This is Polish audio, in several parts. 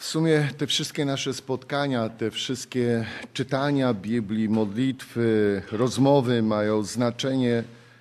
sumie te wszystkie nasze spotkania, te wszystkie czytania Biblii, modlitwy, rozmowy mają znaczenie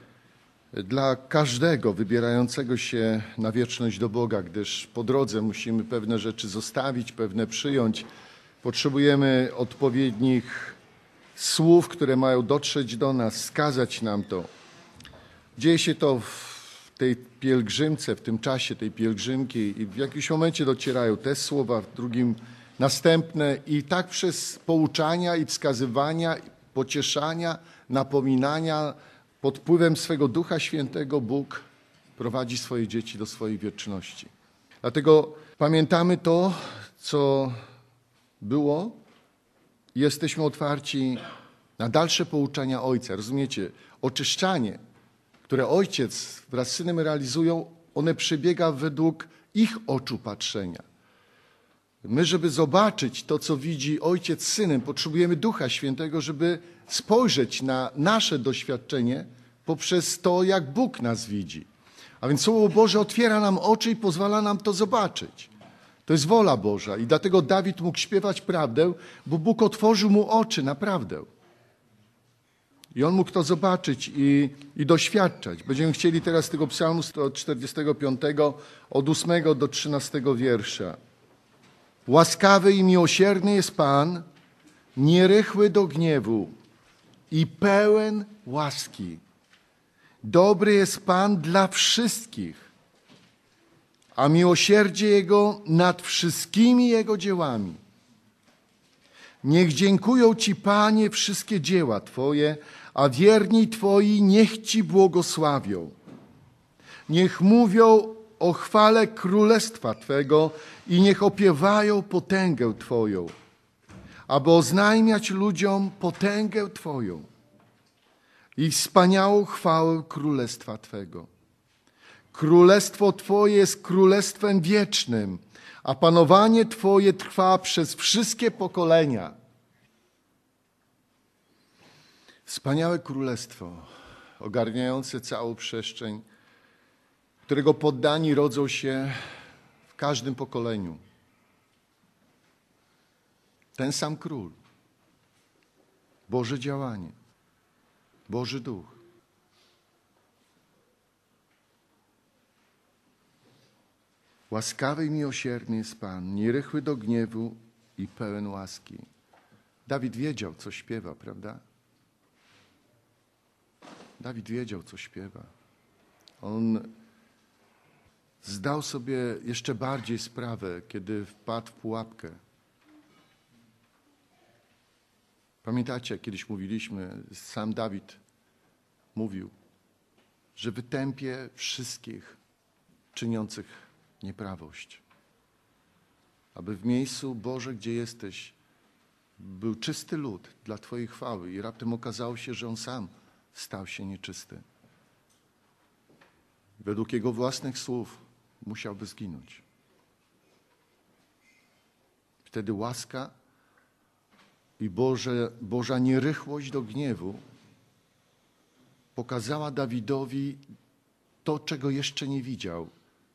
dla każdego wybierającego się na wieczność do Boga, gdyż po drodze musimy pewne rzeczy zostawić, pewne przyjąć. Potrzebujemy odpowiednich słów, które mają dotrzeć do nas, wskazać nam to. Dzieje się to w tej pielgrzymce, w tym czasie tej pielgrzymki i w jakimś momencie docierają te słowa, w drugim następne i tak przez pouczania i wskazywania, pocieszania, napominania pod wpływem swego Ducha Świętego Bóg prowadzi swoje dzieci do swojej wieczności. Dlatego pamiętamy to, co było i jesteśmy otwarci na dalsze pouczania Ojca. Rozumiecie? Oczyszczanie, które Ojciec wraz z Synem realizują, one przebiega według ich oczu patrzenia. My, żeby zobaczyć to, co widzi Ojciec z Synem, potrzebujemy Ducha Świętego, żeby spojrzeć na nasze doświadczenie poprzez to, jak Bóg nas widzi. A więc Słowo Boże otwiera nam oczy i pozwala nam to zobaczyć. To jest wola Boża i dlatego Dawid mógł śpiewać prawdę, bo Bóg otworzył mu oczy na prawdę. I on mógł to zobaczyć i doświadczać. Będziemy chcieli teraz z tego psalmu 145 od 8 do 13 wiersza. Łaskawy i miłosierny jest Pan, nierychły do gniewu i pełen łaski. Dobry jest Pan dla wszystkich, a miłosierdzie Jego nad wszystkimi Jego dziełami. Niech dziękują Ci, Panie, wszystkie dzieła Twoje, a wierni Twoi niech Ci błogosławią. Niech mówią o chwale królestwa Twego i niech opiewają potęgę Twoją, aby oznajmiać ludziom potęgę Twoją i wspaniałą chwałę królestwa Twego. Królestwo Twoje jest królestwem wiecznym, a panowanie Twoje trwa przez wszystkie pokolenia. Wspaniałe królestwo, ogarniające całą przestrzeń, którego poddani rodzą się w każdym pokoleniu. Ten sam król, Boże działanie, Boży Duch. Łaskawy i miłosierny jest Pan, nierychły do gniewu i pełen łaski. Dawid wiedział, co śpiewa, prawda? Dawid wiedział, co śpiewa. On zdał sobie jeszcze bardziej sprawę, kiedy wpadł w pułapkę. Pamiętacie, jak kiedyś mówiliśmy, sam Dawid mówił, że wytępię wszystkich czyniących nieprawość. Aby w miejscu, Boże, gdzie jesteś, był czysty lud dla Twojej chwały i raptem okazało się, że on sam stał się nieczysty. Według jego własnych słów musiałby zginąć. Wtedy łaska i Boża nierychłość do gniewu pokazała Dawidowi to, czego jeszcze nie widział.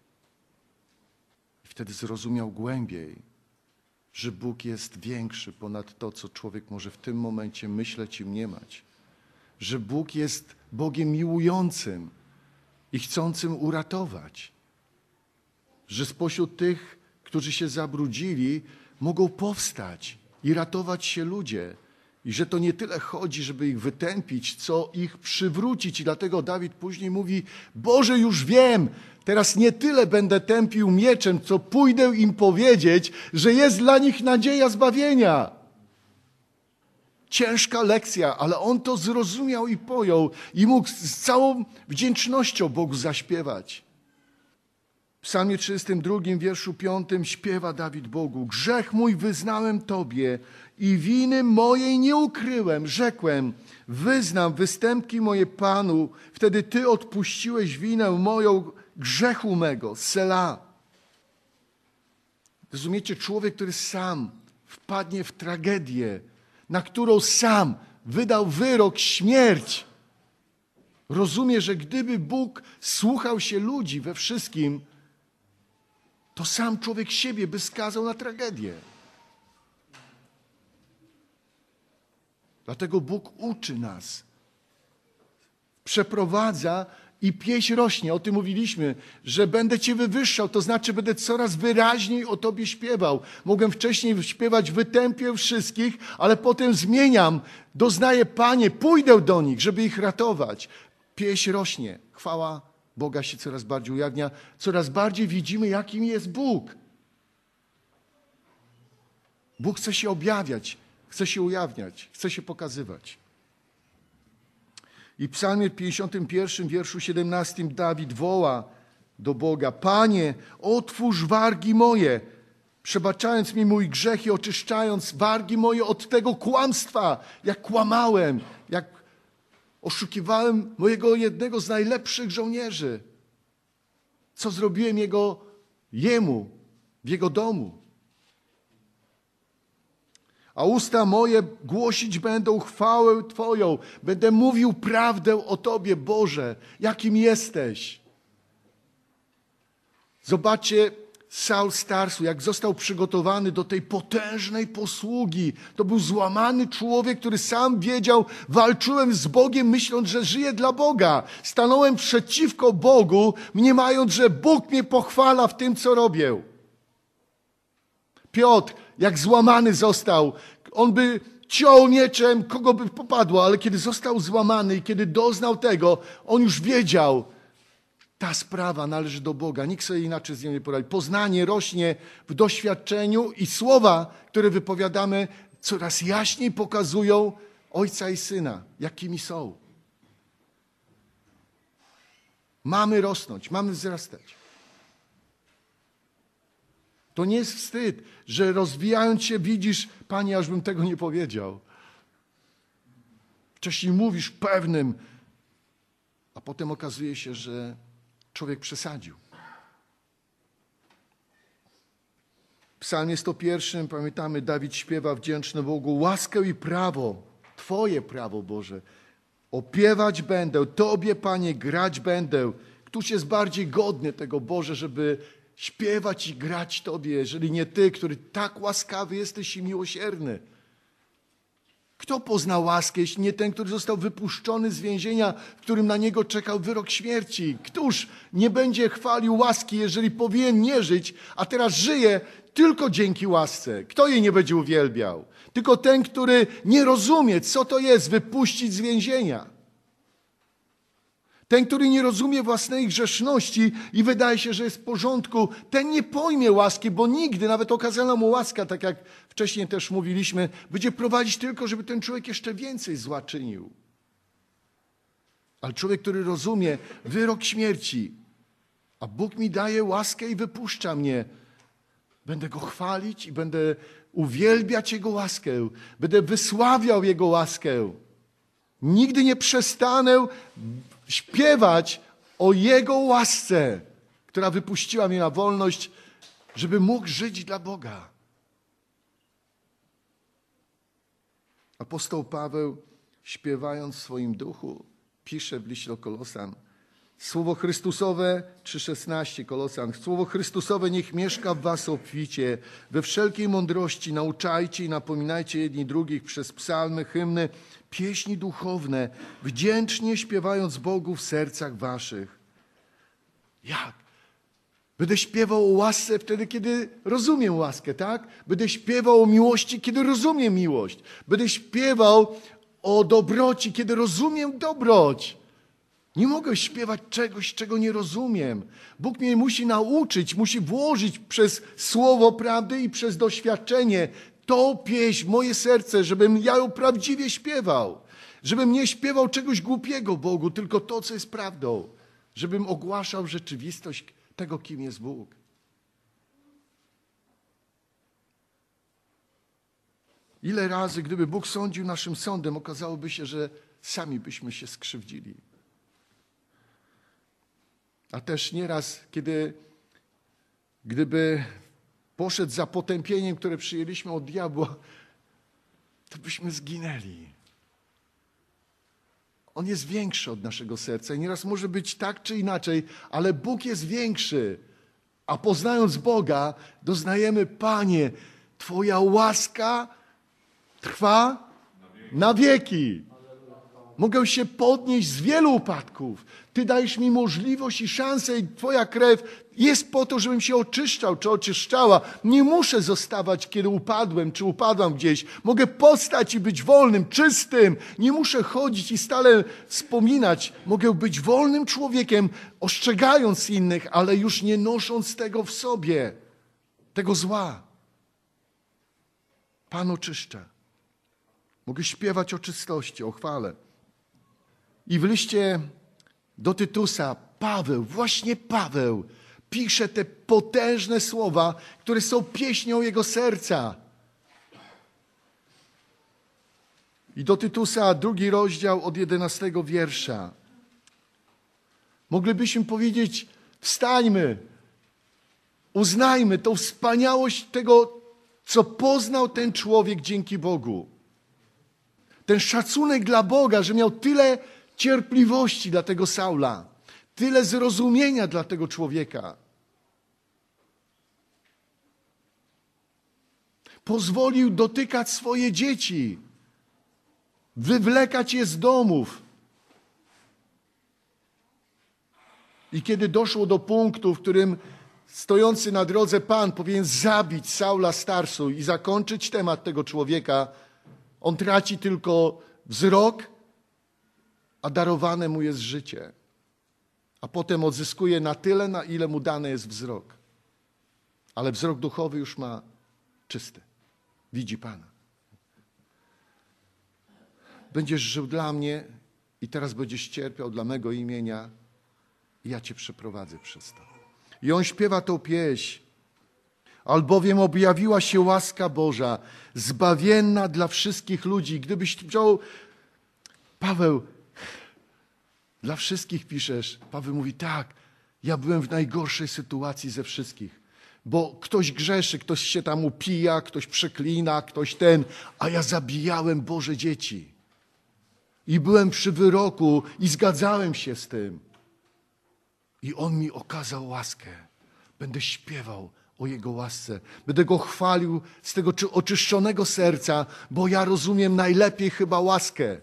Wtedy zrozumiał głębiej, że Bóg jest większy ponad to, co człowiek może w tym momencie myśleć i mniemać. Że Bóg jest Bogiem miłującym i chcącym uratować. Że spośród tych, którzy się zabrudzili, mogą powstać i ratować się ludzie. I że to nie tyle chodzi, żeby ich wytępić, co ich przywrócić. I dlatego Dawid później mówi, Boże, już wiem, teraz nie tyle będę tępił mieczem, co pójdę im powiedzieć, że jest dla nich nadzieja zbawienia. Ciężka lekcja, ale on to zrozumiał i pojął i mógł z całą wdzięcznością Bogu zaśpiewać. W psalmie 32, wierszu 5 śpiewa Dawid Bogu. Grzech mój wyznałem Tobie i winy mojej nie ukryłem. Rzekłem, wyznam występki moje Panu, wtedy Ty odpuściłeś winę moją, grzechu mego. Selah. Rozumiecie, człowiek, który sam wpadnie w tragedię, na którą sam wydał wyrok, śmierć, rozumie, że gdyby Bóg słuchał się ludzi we wszystkim, to sam człowiek siebie by skazał na tragedię. Dlatego Bóg uczy nas, przeprowadza i pieśń rośnie. O tym mówiliśmy, że będę Cię wywyższał, to znaczy będę coraz wyraźniej o Tobie śpiewał. Mogłem wcześniej śpiewać wytępię wszystkich, ale potem zmieniam. Doznaję, Panie, pójdę do nich, żeby ich ratować. Pieśń rośnie. Chwała Boga się coraz bardziej ujawnia. Coraz bardziej widzimy, jakim jest Bóg. Bóg chce się objawiać, chce się ujawniać, chce się pokazywać. I w Psalmie 51, wierszu 17 Dawid woła do Boga: Panie, otwórz wargi moje, przebaczając mi mój grzech i oczyszczając wargi moje od tego kłamstwa, jak kłamałem, jak oszukiwałem mojego jednego z najlepszych żołnierzy. Co zrobiłem jemu w jego domu. A usta moje głosić będą chwałę Twoją. Będę mówił prawdę o Tobie, Boże, jakim jesteś. Zobaczcie, Saul z Tarsu, jak został przygotowany do tej potężnej posługi. To był złamany człowiek, który sam wiedział, walczyłem z Bogiem, myśląc, że żyję dla Boga. Stanąłem przeciwko Bogu, mniemając, że Bóg mnie pochwala w tym, co robię. Piotr, jak złamany został, on by ciął mieczem, kogo by popadło, ale kiedy został złamany i kiedy doznał tego, on już wiedział, ta sprawa należy do Boga. Nikt sobie inaczej z nią nie poradzi. Poznanie rośnie w doświadczeniu i słowa, które wypowiadamy, coraz jaśniej pokazują Ojca i Syna, jakimi są. Mamy rosnąć, mamy wzrastać. To nie jest wstyd, że rozwijając się widzisz, Panie, aż bym tego nie powiedział. Wcześniej mówisz pewnym, a potem okazuje się, że człowiek przesadził. W Psalmie 101, pamiętamy, Dawid śpiewa wdzięczny Bogu: łaskę i prawo, Twoje prawo, Boże, opiewać będę, Tobie, Panie, grać będę. Któż jest bardziej godny tego, Boże, żeby śpiewać i grać Tobie, jeżeli nie Ty, który tak łaskawy jesteś i miłosierny? Kto pozna łaskę, jeśli nie ten, który został wypuszczony z więzienia, w którym na niego czekał wyrok śmierci? Któż nie będzie chwalił łaski, jeżeli powinien nie żyć, a teraz żyje tylko dzięki łasce? Kto jej nie będzie uwielbiał? Tylko ten, który nie rozumie, co to jest wypuścić z więzienia. Ten, który nie rozumie własnej grzeszności i wydaje się, że jest w porządku, ten nie pojmie łaski, bo nigdy, nawet okazana mu łaska, tak jak wcześniej też mówiliśmy, będzie prowadzić tylko, żeby ten człowiek jeszcze więcej zła czynił. Ale człowiek, który rozumie wyrok śmierci, a Bóg mi daje łaskę i wypuszcza mnie, będę Go chwalić i będę uwielbiać Jego łaskę, będę wysławiał Jego łaskę. Nigdy nie przestanę śpiewać o Jego łasce, która wypuściła mnie na wolność, żeby mógł żyć dla Boga. Apostoł Paweł, śpiewając w swoim duchu, pisze w liście do Kolosan: Słowo Chrystusowe, 3,16 Kolosan, Słowo Chrystusowe niech mieszka w was obficie, we wszelkiej mądrości nauczajcie i napominajcie jedni drugich przez psalmy, hymny, pieśni duchowne, wdzięcznie śpiewając Bogu w sercach waszych. Jak? Będę śpiewał o łasce wtedy, kiedy rozumiem łaskę, tak? Będę śpiewał o miłości, kiedy rozumiem miłość. Będę śpiewał o dobroci, kiedy rozumiem dobroć. Nie mogę śpiewać czegoś, czego nie rozumiem. Bóg mnie musi nauczyć, musi włożyć przez słowo prawdy i przez doświadczenie tą pieśń w moje serce, żebym ja ją prawdziwie śpiewał. Żebym nie śpiewał czegoś głupiego Bogu, tylko to, co jest prawdą. Żebym ogłaszał rzeczywistość tego, kim jest Bóg. Ile razy, gdyby Bóg sądził naszym sądem, okazałoby się, że sami byśmy się skrzywdzili. A też nieraz, gdyby poszedł za potępieniem, które przyjęliśmy od diabła, to byśmy zginęli. On jest większy od naszego serca i nieraz może być tak czy inaczej, ale Bóg jest większy. A poznając Boga, doznajemy, Panie, Twoja łaska trwa na wieki. Mogę się podnieść z wielu upadków. Ty dajesz mi możliwość i szansę i Twoja krew jest po to, żebym się oczyszczał czy oczyszczała. Nie muszę zostawać, kiedy upadłem czy upadłam gdzieś. Mogę powstać i być wolnym, czystym. Nie muszę chodzić i stale wspominać. Mogę być wolnym człowiekiem, ostrzegając innych, ale już nie nosząc tego w sobie, tego zła. Pan oczyszcza. Mogę śpiewać o czystości, o chwale. I w liście do Tytusa Paweł, właśnie Paweł, pisze te potężne słowa, które są pieśnią jego serca. I do Tytusa 2 rozdział od 11 wiersza. Moglibyśmy powiedzieć, wstańmy, uznajmy tą wspaniałość tego, co poznał ten człowiek dzięki Bogu. Ten szacunek dla Boga, że miał tyle cierpliwości dla tego Saula, tyle zrozumienia dla tego człowieka. Pozwolił dotykać swoje dzieci, wywlekać je z domów. I kiedy doszło do punktu, w którym stojący na drodze Pan powinien zabić Saula z Tarsu i zakończyć temat tego człowieka, on traci tylko wzrok, a darowane mu jest życie. A potem odzyskuje na tyle, na ile mu dany jest wzrok. Ale wzrok duchowy już ma czysty. Widzi Pana. Będziesz żył dla mnie i teraz będziesz cierpiał dla mego imienia i ja Cię przeprowadzę przez to. I on śpiewa tą pieśń. Albowiem objawiła się łaska Boża, zbawienna dla wszystkich ludzi. Gdybyś wziął, Paweł, dla wszystkich piszesz. Paweł mówi, tak, ja byłem w najgorszej sytuacji ze wszystkich. Bo ktoś grzeszy, ktoś się tam upija, ktoś przeklina, ktoś a ja zabijałem Boże dzieci. I byłem przy wyroku i zgadzałem się z tym. I on mi okazał łaskę. Będę śpiewał o Jego łasce. Będę Go chwalił z tego oczyszczonego serca, bo ja rozumiem najlepiej chyba łaskę.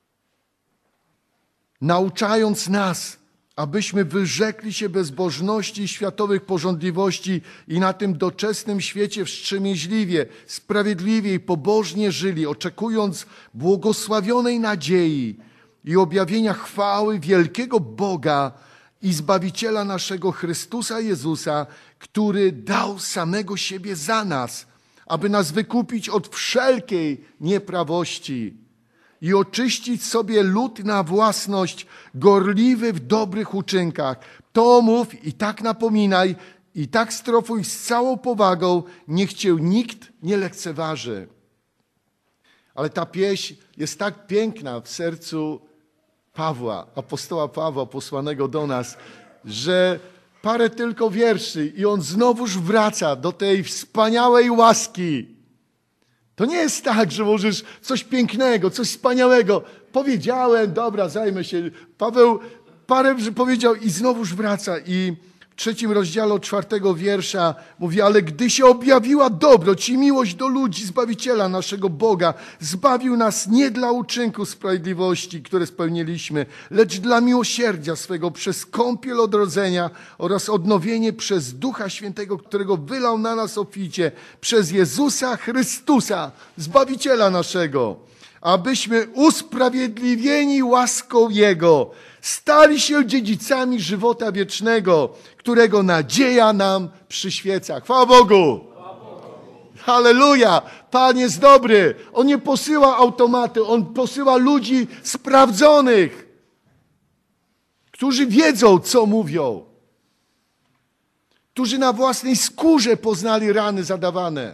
Nauczając nas, abyśmy wyrzekli się bezbożności i światowych porządliwości i na tym doczesnym świecie wstrzemięźliwie, sprawiedliwie i pobożnie żyli, oczekując błogosławionej nadziei i objawienia chwały wielkiego Boga i Zbawiciela naszego Chrystusa Jezusa, który dał samego siebie za nas, aby nas wykupić od wszelkiej nieprawości i oczyścić sobie lud na własność, gorliwy w dobrych uczynkach. To mów i tak napominaj, i tak strofuj z całą powagą, niech Cię nikt nie lekceważy. Ale ta pieśń jest tak piękna w sercu Pawła, apostoła Pawła, posłanego do nas, że parę tylko wierszy i on znowuż wraca do tej wspaniałej łaski. To nie jest tak, że możesz coś pięknego, coś wspaniałego. Powiedziałem, dobra, zajmę się. Paweł parę powiedział i znowuż wraca. I w 3 rozdziale od 4 wiersza mówi, ale gdy się objawiła dobroć i miłość do ludzi, Zbawiciela naszego Boga, zbawił nas nie dla uczynku sprawiedliwości, które spełniliśmy, lecz dla miłosierdzia swego przez kąpiel odrodzenia oraz odnowienie przez Ducha Świętego, którego wylał na nas obficie, przez Jezusa Chrystusa, Zbawiciela naszego, abyśmy usprawiedliwieni łaską Jego stali się dziedzicami żywota wiecznego, którego nadzieja nam przyświeca. Chwała Bogu! Halleluja! Pan jest dobry. On nie posyła automaty, On posyła ludzi sprawdzonych, którzy wiedzą, co mówią, którzy na własnej skórze poznali rany zadawane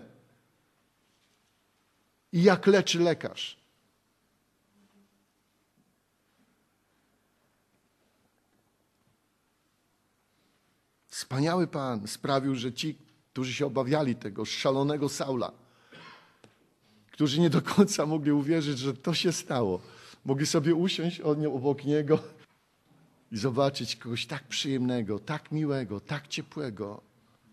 i jak leczy lekarz. Wspaniały Pan sprawił, że ci, którzy się obawiali tego szalonego Saula, którzy nie do końca mogli uwierzyć, że to się stało, mogli sobie usiąść obok niego i zobaczyć kogoś tak przyjemnego, tak miłego, tak ciepłego.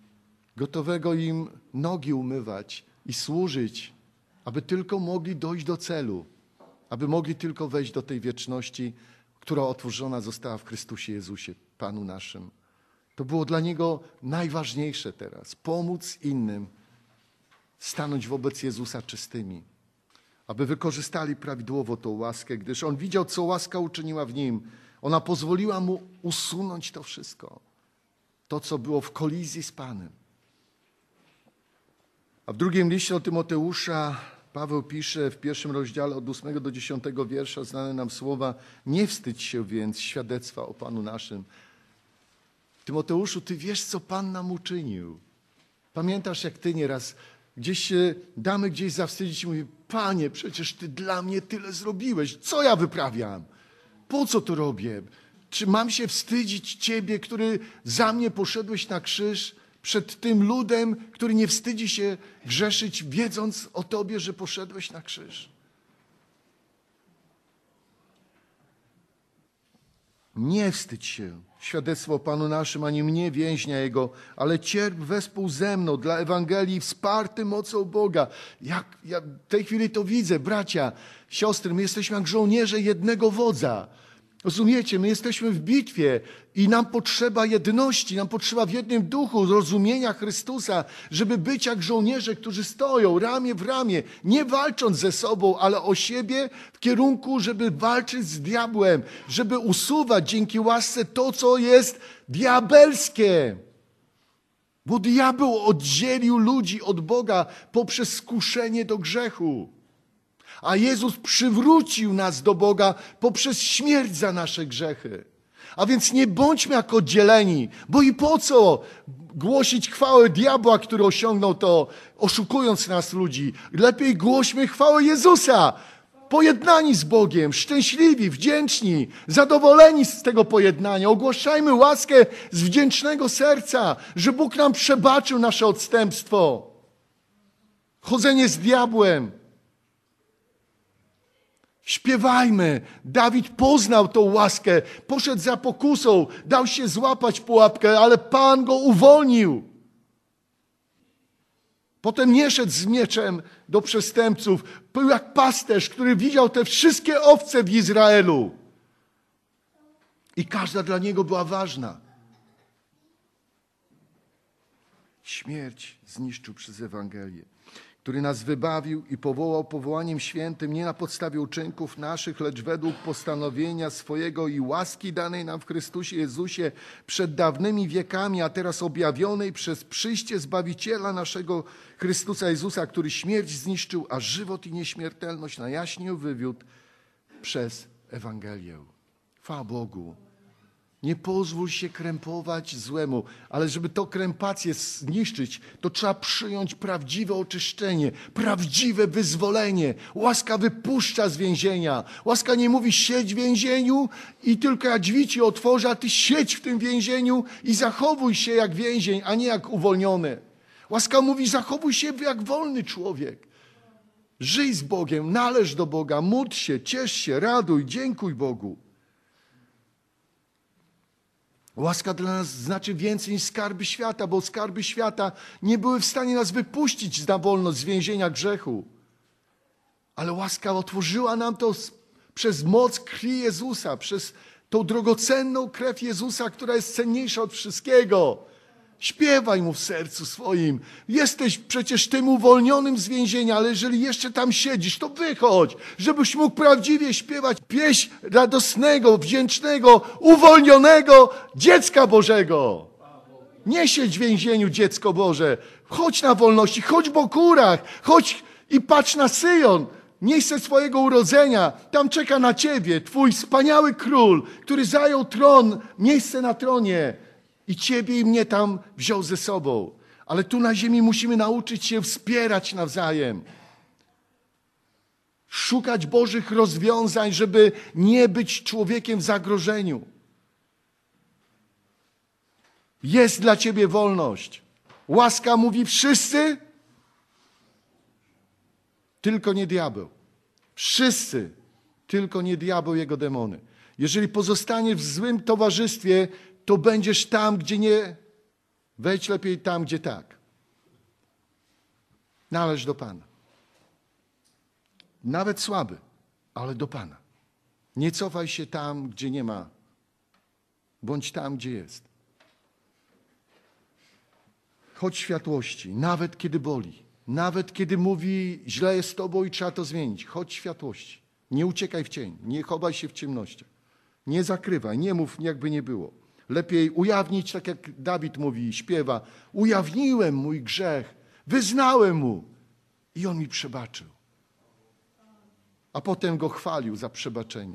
gotowego im nogi umywać i służyć, aby tylko mogli dojść do celu, aby mogli tylko wejść do tej wieczności, która otworzona została w Chrystusie Jezusie, Panu naszym. To było dla Niego najważniejsze teraz. Pomóc innym stanąć wobec Jezusa czystymi, aby wykorzystali prawidłowo tą łaskę, gdyż On widział, co łaska uczyniła w Nim. Ona pozwoliła Mu usunąć to wszystko, to, co było w kolizji z Panem. A w drugim liście do Tymoteusza Paweł pisze w 1 rozdziale od 8 do 10 wiersza znane nam słowa: nie wstydź się więc świadectwa o Panu naszym. Tymoteuszu, ty wiesz, co Pan nam uczynił. Pamiętasz, jak ty nieraz gdzieś się damy gdzieś zawstydzić i mówi: Panie, przecież Ty dla mnie tyle zrobiłeś. Co ja wyprawiam? Po co to robię? Czy mam się wstydzić Ciebie, który za mnie poszedłeś na krzyż, przed tym ludem, który nie wstydzi się grzeszyć, wiedząc o Tobie, że poszedłeś na krzyż? Nie wstydź się świadectwo o Panu naszym, ani mnie, więźnia Jego, ale cierp wespół ze mną dla Ewangelii, wsparty mocą Boga. Ja w tej chwili to widzę, bracia, siostry, my jesteśmy jak żołnierze jednego wodza. Rozumiecie, my jesteśmy w bitwie i nam potrzeba jedności, nam potrzeba w jednym duchu rozumienia Chrystusa, żeby być jak żołnierze, którzy stoją ramię w ramię, nie walcząc ze sobą, ale o siebie w kierunku, żeby walczyć z diabłem, żeby usuwać dzięki łasce to, co jest diabelskie. Bo diabeł oddzielił ludzi od Boga poprzez skuszenie do grzechu. A Jezus przywrócił nas do Boga poprzez śmierć za nasze grzechy. A więc nie bądźmy jak oddzieleni, bo i po co głosić chwałę diabła, który osiągnął to, oszukując nas ludzi. Lepiej głośmy chwałę Jezusa. Pojednani z Bogiem, szczęśliwi, wdzięczni, zadowoleni z tego pojednania. Ogłaszajmy łaskę z wdzięcznego serca, że Bóg nam przebaczył nasze odstępstwo. Chodzenie z diabłem. Śpiewajmy. Dawid poznał tą łaskę, poszedł za pokusą, dał się złapać w pułapkę, ale Pan go uwolnił. Potem nie szedł z mieczem do przestępców. Był jak pasterz, który widział te wszystkie owce w Izraelu. I każda dla niego była ważna. Śmierć zniszczył przez Ewangelię, który nas wybawił i powołał powołaniem świętym nie na podstawie uczynków naszych, lecz według postanowienia swojego i łaski danej nam w Chrystusie Jezusie przed dawnymi wiekami, a teraz objawionej przez przyjście Zbawiciela naszego Chrystusa Jezusa, który śmierć zniszczył, a żywot i nieśmiertelność na jaśnie wywiódł przez Ewangelię. Chwała Bogu. Nie pozwól się krępować złemu, ale żeby to krępację zniszczyć, to trzeba przyjąć prawdziwe oczyszczenie, prawdziwe wyzwolenie. Łaska wypuszcza z więzienia. Łaska nie mówi: siedź w więzieniu i tylko ja drzwi ci otworzę, a ty siedź w tym więzieniu i zachowuj się jak więzień, a nie jak uwolniony. Łaska mówi: zachowuj się jak wolny człowiek. Żyj z Bogiem, należ do Boga, módl się, ciesz się, raduj, dziękuj Bogu. Łaska dla nas znaczy więcej niż skarby świata, bo skarby świata nie były w stanie nas wypuścić na wolność z więzienia grzechu. Ale łaska otworzyła nam to przez moc krwi Jezusa, przez tą drogocenną krew Jezusa, która jest cenniejsza od wszystkiego. Śpiewaj Mu w sercu swoim. Jesteś przecież tym uwolnionym z więzienia, ale jeżeli jeszcze tam siedzisz, to wychodź, żebyś mógł prawdziwie śpiewać pieśń radosnego, wdzięcznego, uwolnionego dziecka Bożego. Nie siedź w więzieniu, dziecko Boże. Chodź na wolności, chodź po górach, chodź i patrz na Syjon, miejsce swojego urodzenia. Tam czeka na ciebie Twój wspaniały król, który zajął tron, miejsce na tronie. I ciebie i mnie tam wziął ze sobą. Ale tu na ziemi musimy nauczyć się wspierać nawzajem. Szukać Bożych rozwiązań, żeby nie być człowiekiem w zagrożeniu. Jest dla ciebie wolność. Łaska mówi: wszyscy, tylko nie diabeł. Wszyscy, tylko nie diabeł i jego demony. Jeżeli pozostaniesz w złym towarzystwie, to będziesz tam, gdzie nie. Wejdź lepiej tam, gdzie tak. Należ do Pana. Nawet słaby, ale do Pana. Nie cofaj się tam, gdzie nie ma. Bądź tam, gdzie jest. Chodź w światłości, nawet kiedy boli. Nawet kiedy mówi, źle jest z tobą i trzeba to zmienić. Chodź w światłości. Nie uciekaj w cień. Nie chowaj się w ciemnościach. Nie zakrywaj, nie mów, jakby nie było. Lepiej ujawnić, tak jak Dawid mówi i śpiewa. Ujawniłem mój grzech, wyznałem mu i on mi przebaczył. A potem go chwalił za przebaczenie.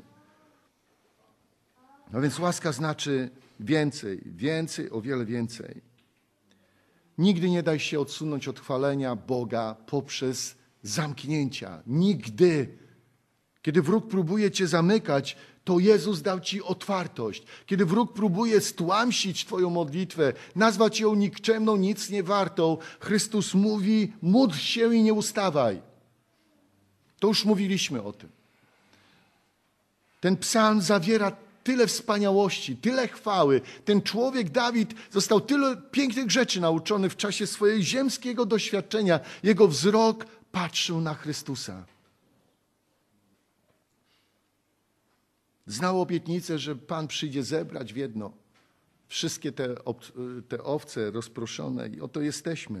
No więc łaska znaczy więcej, więcej, o wiele więcej. Nigdy nie daj się odsunąć od chwalenia Boga poprzez zamknięcia. Nigdy. Kiedy wróg próbuje cię zamykać, to Jezus dał ci otwartość. Kiedy wróg próbuje stłamsić twoją modlitwę, nazwać ją nikczemną, nic nie wartą, Chrystus mówi, módl się i nie ustawaj. To już mówiliśmy o tym. Ten psalm zawiera tyle wspaniałości, tyle chwały. Ten człowiek, Dawid, został tyle pięknych rzeczy nauczony w czasie swojego ziemskiego doświadczenia. Jego wzrok patrzył na Chrystusa. Znał obietnicę, że Pan przyjdzie zebrać w jedno wszystkie te owce rozproszone i oto jesteśmy.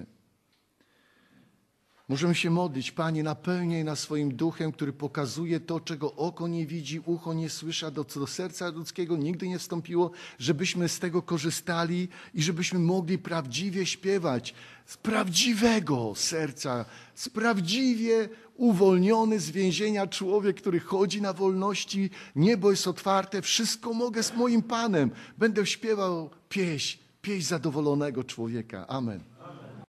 Możemy się modlić, Panie, napełnij nas swoim duchem, który pokazuje to, czego oko nie widzi, ucho nie słyszy, a do serca ludzkiego nigdy nie wstąpiło, żebyśmy z tego korzystali i żebyśmy mogli prawdziwie śpiewać z prawdziwego serca, z prawdziwie uwolniony z więzienia człowiek, który chodzi na wolności, niebo jest otwarte, wszystko mogę z moim Panem. Będę śpiewał pieśń zadowolonego człowieka. Amen.